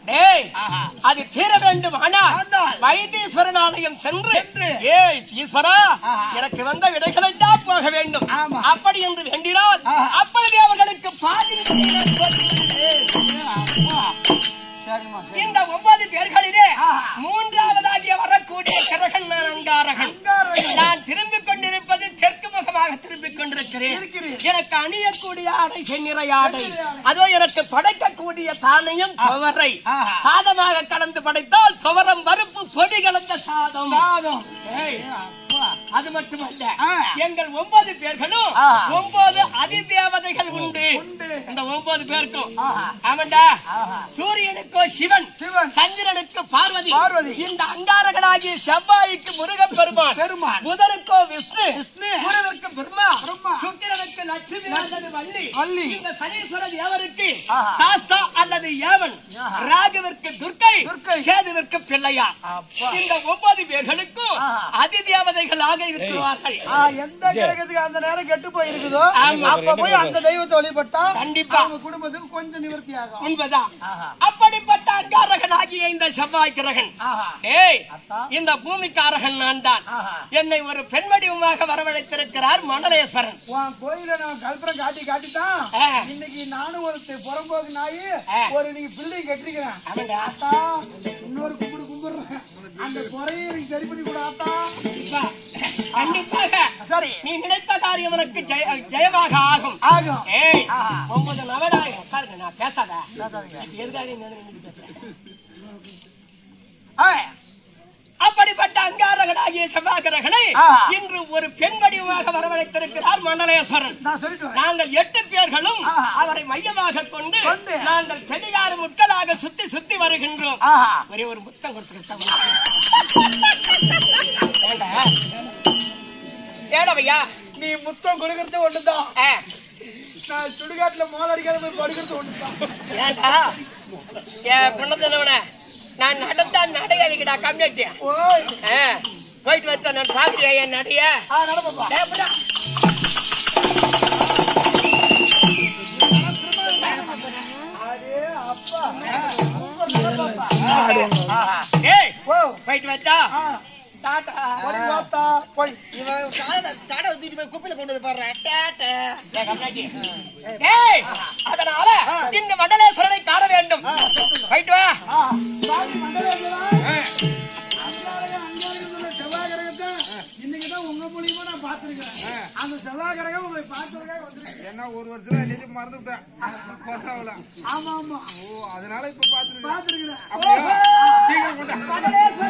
அது தீர வேண்டும். ஆனால் வைத்தீஸ்வரன் ஆலயம் சென்று ஈஸ்வரா எனக்கு வந்த விடைகள் எல்லாம் போக வேண்டும் அப்படி என்று வேண்டினால் அப்பொழுது அவர்களுக்கு பாதி இந்த 9 பேர்களிலே மூன்றாவதாகிய வரக்கூடிய கிரகன் அங்காரகன். நான் திரும்பிக் கொண்டிருப்பது தெற்கு முகமாக திரும்பிக் கொண்டிருக்கிறேன். எனக்கு அணியக்கூடிய ஆடை செந்நிறை ஆடை, அதோ எனக்கு படைக்கக்கூடிய தானையும் துவரை சாதமாக கலந்து படைத்தால் துவரம் பருப்பு பொடி கலந்த சாதம். அது மட்டுமல்ல, எங்கள் 9 பேர்களும் 9 அதிதேவதைகள் உண்டு. இந்த 9 பேருக்கும் ஆமாண்டா, சூரியனுக்கோ சிவன், சந்திரனுக்கு பார்வதி, இந்த அங்காரகனாகிய செவ்வாய்க்கு முருகன் பெருமான், புதனுக்கோ விஷ்ணு, குருவிற்கு பிரம்மா, சுக்கிரனுக்கு லட்சுமி அல்லது வள்ளி, இந்த சனீஸ்வர தேவருக்கு சாஸ்தா அல்லது ஏவன், ராகுவிற்கு துர்க்கை, கேதுவிற்கு பிள்ளையார். இந்த 9 பேர்களுக்கும் அதிதேவதைகளாக இருக்கிறார்கள். எந்த கிரகத்துக்கு அந்த நேரம் கெட்டு போயிருக்குதோ அப்ப போய் அந்த தெய்வத்தை வழிபட்டா கண்டிப்பா குடும்பத்துக்கு கொஞ்சம் நிவர்த்தி ஆகும். உண்மைதான். அப்படிப்பட்ட அங்காரகனாகிய இந்த செவ்வாய் கிரகன், இந்த பூமிக்காரகன் நான் தான். என்னை ஒரு பெண் வடிவமாக வரவழைத்திருக்கிறார் மண்டலேஸ்வரன். கோயில நான் கல்பரம் காட்டித்தான் இன்னைக்கு நானும் ஒரு புறம்போக்கு நாயி ஒரு நீங்க பில்டிங் கட்டிருக்கிறேன். இன்னொரு கும்பிடுறேன் அந்த குறையை சரி பண்ணி கூட ஆத்தா. கண்டிப்பாக நீ நினைத்த காரியம் உனக்கு ஜெயமாக ஆகும். 9 நவநாயகம் உட்காருங்க, நான் பேசாத எதுக்காக அப்படிப்பட்ட அங்காரகனாகிய செவ்வாய்கிரகனை இன்று ஒரு பெண் வடிவமாக வரவழைத்திருக்கிறார் மண்டலேஸ்வரன். நாங்கள் 8 பேர்களும் அவரை மையமாக கொண்டு நாங்கள் கடிகார முட்களாக சுத்தி சுத்தி வருகின்றோம். ஒரே ஒரு முத்தம் கொடுத்துருக்கோம். ஏடவையா, நீ முத்தம் கொடுக்கறது ஒண்ணுதான், நான் சுடுகாட்டுல மோல் அடிக்காத போய் படுக்கிறது ஒண்ணுதான். ஏண்டா என் பின்னவன நான் நடந்தா நடை அடிக்கடா கம்யூனிட்டி போயிட்டு வச்ச நான் பாக்குறியா என் நடைய போயிட்டு வச்சா குப்பில கொண்டு பாரு. அதனால இந்த மண்டலேஸ்வரனை காண வேண்டும். போயிட்டு வா. இன்னைக்குதான் உங்க மூலியமா நான் பாத்துருக்கேன். அந்த செவ்வாய்கிரகம் உங்களை பார்த்துருக்காக வந்திருக்கேன். ஏன்னா ஒரு வருஷம் நிஜ மறந்துட்டேன். ஆமா ஆமா. ஓ, அதனால இப்ப பாத்துருக்கேன். சீக்கிரம் கொண்டா.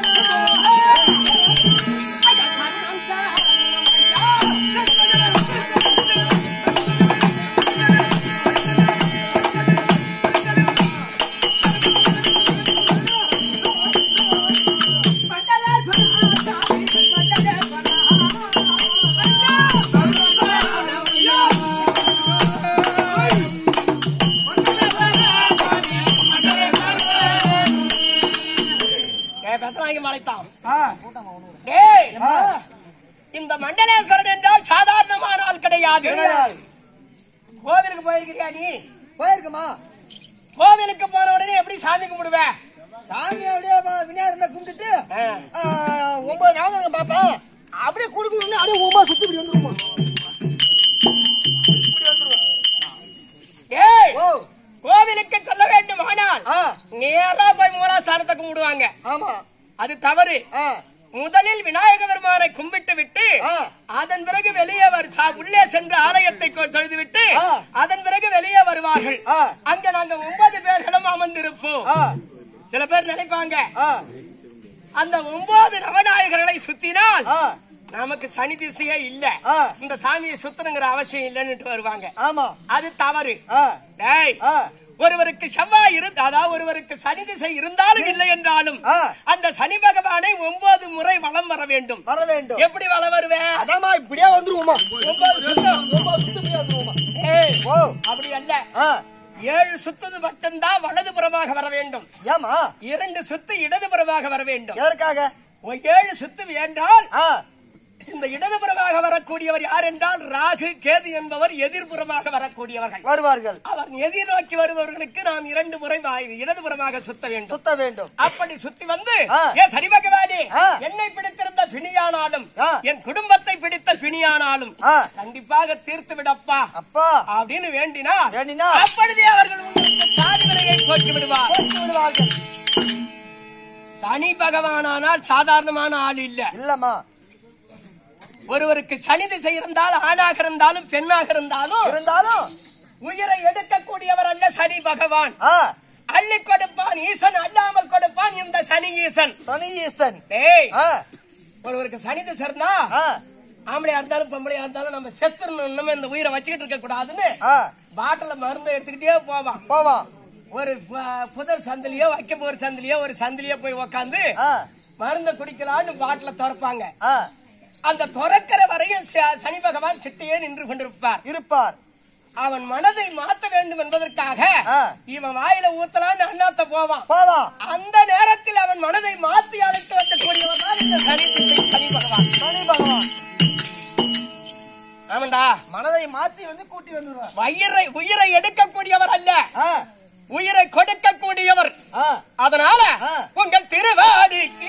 இந்த மண்டலேஸ்வரன் என்றால் சாதாரணமான ஆள் கிடையாது. கோவிலுக்கு போயிருக்கிறியா நீ? போயிருக்குமா? கோவிலுக்கு போன உடனே எப்படி சாமி கும்பிடுவேன்? சாமி அப்படியே விநாயகர் கும்பிட்டுட்டு 9 நவகிரகம் பாப்பா அப்படியே குடுக்கணும். அப்படியே 9 சுத்தி இப்படி வந்துருமா? இப்படி வந்துருவோம். கோவிலுக்கு செல்ல வேண்டும். ஆனால் நேரா போய் மூலாஸ்தானத்தை கும்பிடுவாங்க. ஆமா, அது தவறு. முதலில் விநாயக பெருமானை கும்பிட்டு விட்டு அதன் பிறகு வெளியே உள்ளே சென்று ஆலயத்தை தொழுது விட்டு அதன் பிறகு வெளியே வருவார்கள். அங்க நாங்க 9 பேர்களும் அமர்ந்திருப்போம். சில பேர் நினைப்பாங்க அந்த 9 நவநாயகர்களை சுத்தினால் நமக்கு சனி திசையே இல்ல, இந்த சாமியை சுத்தணுங்கிற அவசியம் இல்லைன்னு வருவாங்க. அது தவறு. ஒருவருக்கு செவ்வாய் அதாவது ஒருவருக்கு சனி திசை இருந்தாலும் இல்லை என்றாலும் அந்த சனி பகவானை 9 முறை வலம் வர வேண்டும். எப்படி வலம் வருவேன்? அதாமா இப்படியே வந்துருவோமா? அப்படி அல்ல, 7 சுத்து மட்டும்தான் வலதுபுறமாக வர வேண்டும். 2 சுத்து இடதுபுறமாக வர வேண்டும். எதற்காக? 7 சுத்து என்றால் இந்த இடதுபுறமாக வரக்கூடியவர் யார் என்றால் ராகு கேது என்பவர் எதிர்புறமாக வரக்கூடியவர்கள் வருவார்கள். அவர் எதிர்நோக்கி வருபவர்களுக்கு நாம் 2 முறை இடதுபுறமாக சுத்த வேண்டும். அப்படி சுத்தி வந்து சரி பகவானே, என்னை பிடித்திருந்த பிணியானாலும் என் குடும்பத்தை பிடித்த பிணியானாலும் கண்டிப்பாக தீர்த்து விடப்பா அப்பா அப்படின்னு வேண்டினார். அப்பொழுதே அவர்கள் உங்களுக்கு சாதிவரையை போக்கி விடுவார்கள். சனி பகவானால் சாதாரணமான ஆள் இல்லம்மா. ஒருவருக்கு சனி திசை இருந்தால் ஆணாக இருந்தாலும் பெண்ணாக இருந்தாலும் உயிரை எடுக்கக்கூடியவர் அல்ல சனி பகவான். அள்ளி கொடுப்பான் ஈசன், அல்லாமல் கொடுப்பான் இந்த சனி ஈசன். ஒருவருக்கு சனி திசை இருந்தா ஆம்பளையா இருந்தாலும் பொம்பளையா இருந்தாலும் நம்ம செத்துறணும், நம்ம இந்த உயிரை வச்சுக்கிட்டு இருக்க கூடாதுன்னு பாட்டில மருந்து எடுத்துக்கிட்டே போவான். ஒரு புதர் சந்திலியோ வைக்க போற சந்திலியோ ஒரு சந்திலியோ போய் உக்காந்து மருந்த குடிக்கலான்னு பாட்டில திறப்பாங்க. அந்த திறக்கிற வரையும் சனி பகவான் கிட்டேயே நின்று கொண்டிருப்பார். அவன் மனதை மாற்ற வேண்டும் என்பதற்காக இவன் வாயில ஊத்தலான்னு அண்ணாத்த போவான். அந்த நேரத்தில் அவன் மனதை மாற்றி அழைத்து வரக்கூடியவன் தான் இந்த சனி பகவான். ஆமாண்டா, மனதை மாத்தி வந்து கூட்டி வந்துடுவார். உயிரை எடுக்கக்கூடியவர் அல்ல, உயிரை கொடுக்கக்கூடியவர். அதனால உங்கள் திருவாடிக்கு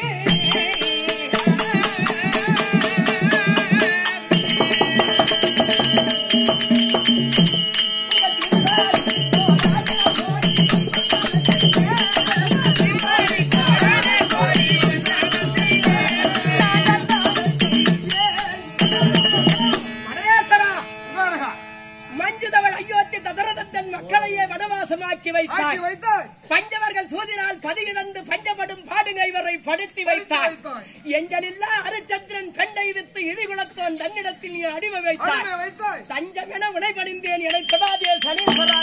மக்களையே வனவாசமாக்கி வைத்தார். பஞ்சவர்கள் சூதினால் பதியிழந்து பஞ்சப்படும் பாடுகைவரை படுத்தி வைத்தார். எங்களில்லா அரிச்சந்திரன் பெண்டை வித்து இடிகுளத்தோன் தன்னிடத்தில் அடிமை வைத்தார். தஞ்சமென உடைபடிந்தேன் என சபாதே சனீஸ்வரா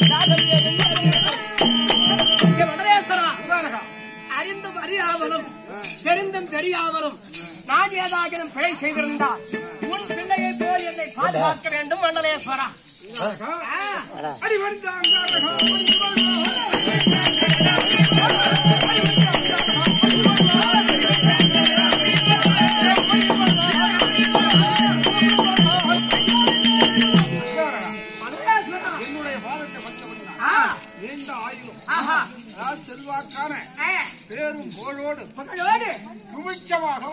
வடவேஸ்வரா. அறிந்தும் அறியாமலும் தெரிந்தும் தெரியாமலும் நான் ஏதாகிலும் பிழை செய்திருந்தால் உன் பிள்ளையை போல் என்னை பாதுகாக்க வேண்டும் மண்டலேஸ்வரா. செல்வாக்கான பேரும் போலோடு சுபிட்சமாக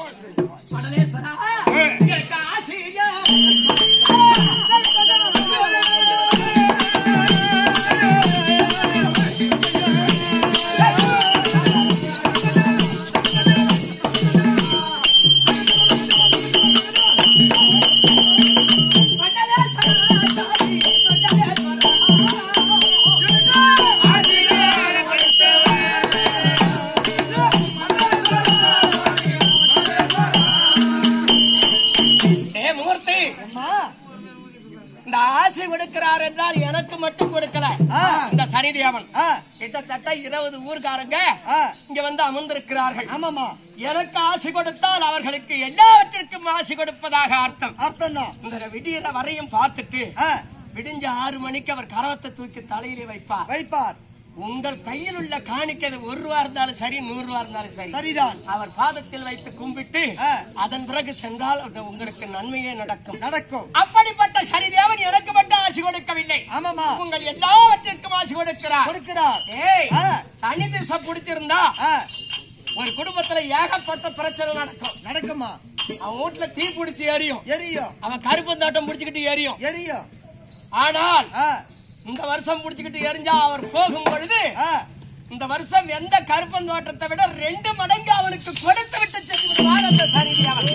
கொடுக்கிறார் என்றால் எனக்கு மட்டும் கொடுக்கல. இந்த சனிதேவன் கிட்டத்தட்ட 20 ஊர்காரங்க இங்க வந்து அமர்ந்திருக்கிறார்கள். எனக்கு ஆசை கொடுத்தால் அவர்களுக்கு எல்லாவற்றிற்கும் ஆசை கொடுப்பதாக அர்த்தம். இந்த விடியற வரையும் பார்த்துட்டு விடிஞ்ச 6 மணிக்கு அவர் கரவத்தை தூக்கி தலையிலே வைப்பார். உங்கள் கையில் உள்ள காணிக்கை 1 ரூபா இருந்தாலும் சரி 100 ரூபா இருந்தாலும் சரி சரிதான். அவர் பாதத்தில் வைத்து கும்பிட்டு அதன் பிறகு சென்றால் உங்களுக்கு நன்மையே நடக்கும். அப்படிப்பட்ட சரிதேவன் எனக்கு மட்டும் ஆசை கொடுக்கவில்லை. உங்கள் எல்லாவற்றிற்கும் ஆசை கொடுக்கிறார். சனி திசை பிடிச்சிருந்தா ஒரு குடும்பத்துல ஏகப்பட்ட பிரச்சனை நடக்குமா. அவன் வீட்டுல தீ பிடிச்சி எரியும். அவன் கருப்பந்தாட்டம் பிடிச்சுக்கிட்டு எரியும். ஆனால் இந்த வருஷம் முடிச்சுக்கிட்டு எரிஞ்சா அவர் போகும் பொழுது இந்த வருஷம் எந்த கருப்பந்தோட்டத்தை விட 2 மடங்கு அவனுக்கு கொடுத்து விட்டு செல்வார் அந்த சனிதேவன்.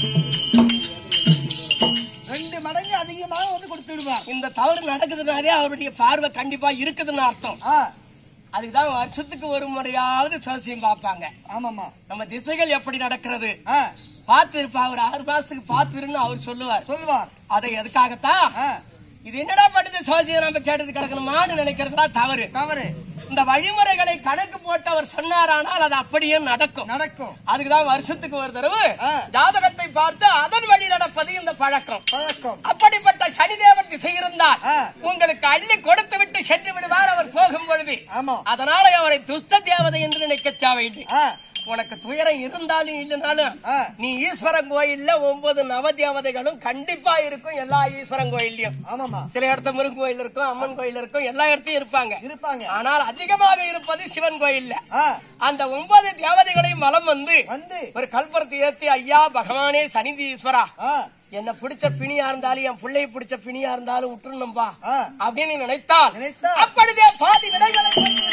2 மடங்கு அதிகமாக வந்து கொடுத்து விடுவார். இந்த தவறு நடக்குதுனாலே அவருடைய பார்வை கண்டிப்பா இருக்குதுன்னு அர்த்தம். அதுக்குதான் வருஷத்துக்கு ஒரு முறையாவது சோசியம் பார்ப்பாங்க. நம்ம திசைகள் எப்படி நடக்கிறது பார்த்து இருப்பா. ஒரு 6 மாசத்துக்கு பார்த்துருன்னு அவர் சொல்லுவார். அதை எதுக்காகத்தான் இது என்னடா பண்ணுது சோசியம் நம்ம கேட்டது கிடக்கணுமான்னு நினைக்கிறதுனா தவறு. இந்த வழிமுறைகளை கணக்கு போட்டு அவர் சொன்னாரானால் அது அப்படியே நடக்கும். அதுக்குதான் வருஷத்துக்கு ஒரு தடவை ஜாதகத்தை பார்த்து அதன் வழி நடப்பது இந்த பழக்கம். அப்படிப்பட்ட சனிதேவன் திசை இருந்தால் உங்களுக்கு அள்ளி கொடுத்து விட்டு சென்று விடுவார் அவர் போகும் பொழுது. அதனால அவரை துஷ்ட தேவதை என்று நினைக்க தேவையில்லை. உனக்கு துயரம் இருந்தாலும் இல்லைனாலும் நீ ஈஸ்வரன் கோயில்ல 9 நவதேவதைகளும் கண்டிப்பா இருக்கும். எல்லா ஈஸ்வரன் கோயில்லையும் சில இடத்துல முருகன் கோயில் இருக்கும், அம்மன் கோயில் இருக்கும், எல்லா இடத்தையும் இருப்பாங்க. ஆனால் அதிகமாக இருப்பது சிவன் கோயில்ல. அந்த 9 தேவதைகளையும் வலம் வந்து ஒரு கல்புரத்தை ஏற்றி, ஐயா பகவானே சனிதி ஈஸ்வரா, என்ன பிடிச்ச பிணியா இருந்தாலும் என் பிள்ளைய பிடிச்ச பிணியா இருந்தாலும் விட்டுருணும்பா அப்படின்னு நினைத்தால் அப்படிதே பாதி விடைகளை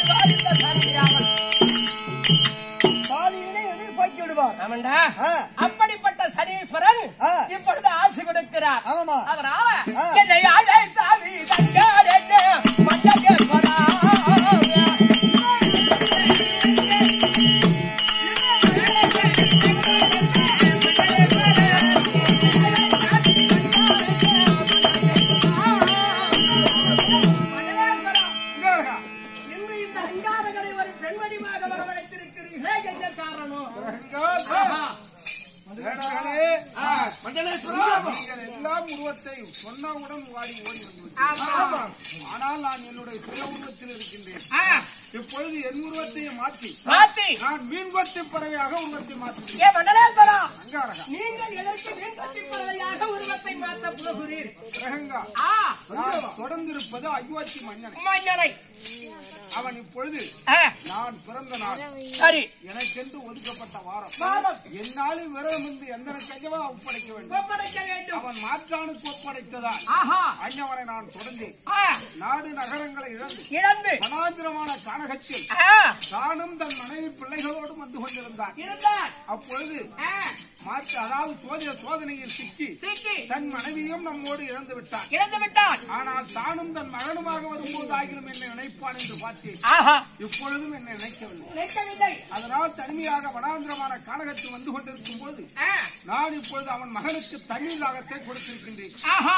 போக்கி விடுவார். ஆமாண்டா, அப்படிப்பட்ட சனீஸ்வரன் இப்பொழுது ஆசி கொடுக்கிறார். அதனால என்னை அழைத்தாவி தங்கார் என்ன மண்டகேஸ்வரா, சொன்னவுடன் வாடி ஓடி வந்து. ஆனால் நான் என்னுடைய சுய உருவத்தில் இருக்கின்றேன். இப்பொழுது என் உருவத்தையும் மாற்றி நான் மீன்கொத்தி பறவையாக உருவத்தை மாற்றுகிறேன். நீங்கள் எதற்கு மீன்கொத்தி பறவையாக உருவத்தை மாற்ற புலகுறீர்? தொடர்ந்திருப்பது அயோத்தி மன்னனை. அவன் இப்பொழுது நான் பிறந்த நாள், சரி, எனக்கென்று ஒதுக்கப்பட்ட வாரம், என்னாலும் விரதம் என்று எந்த கையவா ஒப்படைக்க வேண்டும். அவன் மாற்றானுக்கு ஒப்படைத்ததால் அஞ்சவனை நான் தொடர்ந்தேன். நாடு நகரங்களை இழந்து வனாந்திரமான கானகத்தில் தானும் தன் மனைவி பிள்ளைகளோடு வந்து கொண்டிருந்தான். அப்பொழுது அதாவது சோதனையில் சிக்கி தன் மனைவியும் நம்மோடு இழந்து விட்டான். ஆனால் தானும் தன் மகனுமாக வரும்போது ஆகிலும் என்னை நினைப்பான் என்று பார்த்தேன். இப்பொழுதும் என்னை நினைக்கவில்லை. அதனால் தனிமையாக வனாந்திரமான கானகத்தில் வந்து கொண்டிருக்கும் போது நான் இப்பொழுது அவன் மகனுக்கு தண்ணீர் தாகத்தை கொடுத்திருக்கின்றேன்.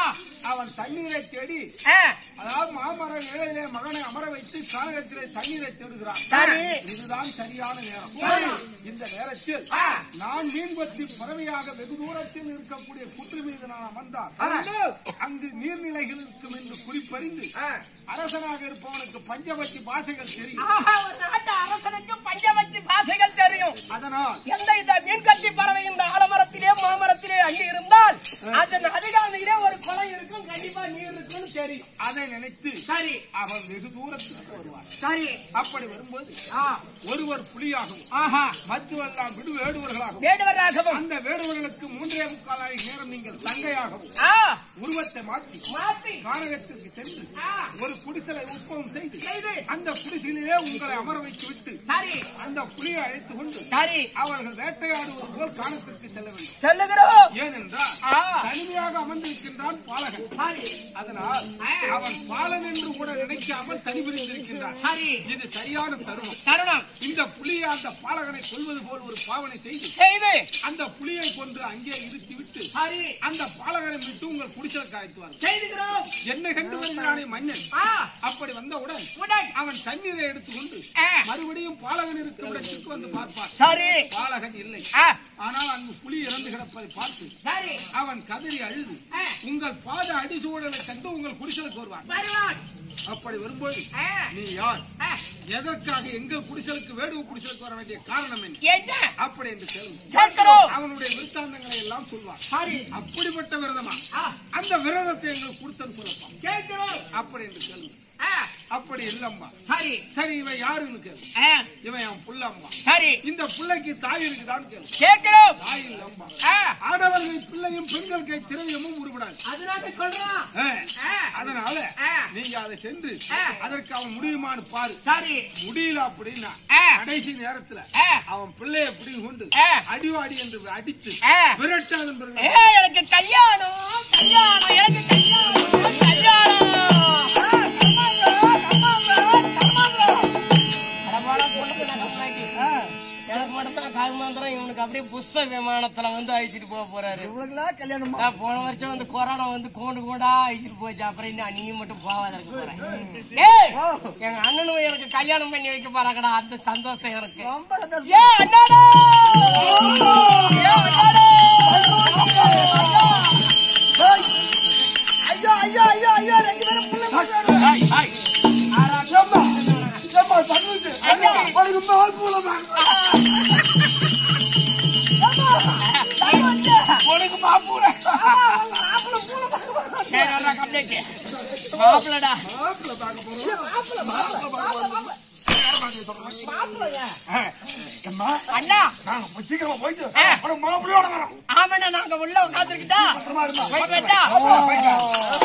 அவன் தண்ணீரை தேடி, அதாவது மாமர நிலையிலே மகனை அமர வைத்து கானகத்திலே தண்ணீரை தேடுகிறான். இதுதான் சரியான நேரம். இந்த நேரத்தில் நான் மீன்கொத்தி பறவையாக வெகு தூரத்தில் இருக்கக்கூடிய குற்று மீது நான் அமர்ந்தால் அங்கு நீர்நிலைகள் இருக்கும் என்று குறிப்பறிந்து அரசனாக இருப்பவனுக்கு பஞ்சவத்தி பாஷைகள் தெரியும். அரசனுக்கு பஞ்சவத்தி பாஷைகள் தெரியும். அதனால் இந்த மீன்கொத்தி பறவை இந்த ஆலமரத்திலே மாமரத்திலே அங்கே இருந்தால் அதன் அதிகாலையிலே ஒரு குளம் இருக்கும், கண்டிப்பா நீர் இருக்கும் தெரியும். அதை நினைத்து சரி அவன் வெகு தூரத்திற்கு வருவார். சரி, அப்படி வரும்போது ஒருவர் புலியாகவும் மற்றவெல்லாம் வேடுவர்களாகவும் அந்த வேடுவர்களுக்கு 3.25 நேரம் நீங்கள் தங்கையாகவும் உருவத்தை மாற்றி கானகத்திற்கு சென்று ஒரு குடிசலை உற்பவம் செய்து அந்த குடிசையிலே உங்களை அமர வைத்து விட்டு அந்த புலியை அழைத்துக் கொண்டு அவர்கள் வேட்டையாடுவது போல் கானத்திற்கு செல்ல வேண்டும். ஏனென்றால் தனிமையாக அமர்ந்திருக்கின்றான் பாலகன். அதனால் அவன் பாலன் என்று கூட நினைக்காமல் தனிபிரிந்திருக்கின்றான். இது சரியான தருணம். இந்த புலியை அந்த பாலகனை கொல்வது போல் ஒரு பாவனை செய்து அந்த புலியை கொண்டு அங்கே இருத்திவிட்டு அந்த பாலகனை விட்டு உங்கள் குடிசலுக்கு அழைத்துவார். என்னை கண்டு வருகிறானே மன்னன். அப்படி வந்தவுடன் அவன் தண்ணீரை எடுத்துக்கொண்டு மறுபடியும் பாலகன் இருக்கும் இடத்திற்கு வந்து பார்ப்பான். பாலகன் இல்லை. ஆனால் அங்கு புலி இறந்து கிடப்பதை பார்த்து அவன் கதறி அழுது உங்கள் பாத அடிசூழலை கண்டு உங்கள் குடிசலுக்கு வருவான். அப்படி வரும்போது நீ யார், எதற்காக எங்கள் குடிசலுக்கு வேடுவ குடிசலுக்கு வர வேண்டிய காரணம் என்ன அப்படி என்று கேள்வி அவனுடைய விருத்தாந்தங்களை எல்லாம் சொல்வான். அப்படிப்பட்ட விரதமா அந்த விரதத்தை எங்களுக்கு கொடுத்தன்னு சொல்லப்பான். அப்படி என்று கேள்வி. அப்படி இல்லம்மா. சரி, இவன் யாருன்னு கேளு. இவன் என் புள்ளம்மா. இந்த பிள்ளைக்கு தாய் இருக்குதான் கேளு. தாய் இல்லம்மா. ஆடவர்கள் பிள்ளையும் பெண்கள் கை திரவியமும் உருவிடாது. அதனால நீங்க அதை சென்று அதற்கு அவன் முடியுமான்னு பாரு. முடியல அப்படின்னா கடைசி நேரத்துல அவன் பிள்ளைய பிடி கொண்டு அடிவாடி என்று அடித்து விரட்டாத எனக்கு கல்யாணம் எனக்கு கல்யாணம் எனக்கு மட்டும்தான் கால்மாந்திரம் இவனுக்கு அப்படியே புஷ்ப விமானத்துல வந்து அழிச்சிட்டு போக போறாரு. கல்யாணம் போன வருஷம் வந்து கொரோனா வந்து கோண்டா அழிச்சிட்டு போச்சு. அப்புறம் இன்னும் நீ மட்டும் போவாத இருக்க போறேன். எங்க அண்ணனும் எனக்கு கல்யாணம் பண்ணி வைக்க போறாங்கடா. அந்த சந்தோஷம் எனக்கு. ஐயோ ஐயோ ஐயோ ஐயோ 2 பேரும் ஆமா தண்ணிச்சு உனக்கு மாப்பூல உனக்கு மாப்பூல மாப்பிளடா மாப்பிள பார்க்க போறோம் அண்ணா சீக்கிரமா போயிட்டு மாப்பிளையோட வரோம் ஆமாண்ணா நாங்க உள்ள உட்காந்துருக்கிட்டா போயிட்டு வரட்டா